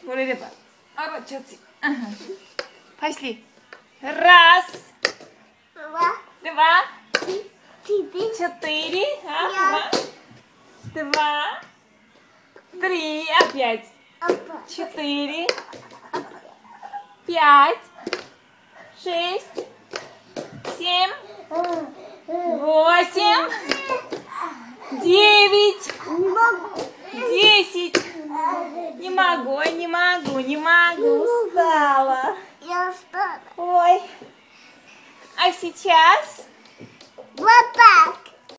Ага. Пошли. Раз. Два. Четыре. Ага. Два. Три. Опять. Четыре. Пять. Шесть. Семь. Восемь. 9. 10. Не могу. Устала. Я устала. Ой. А сейчас? Папа.